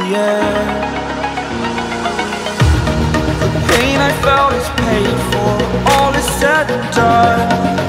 yeah. The pain I felt is paid for, all is said and done.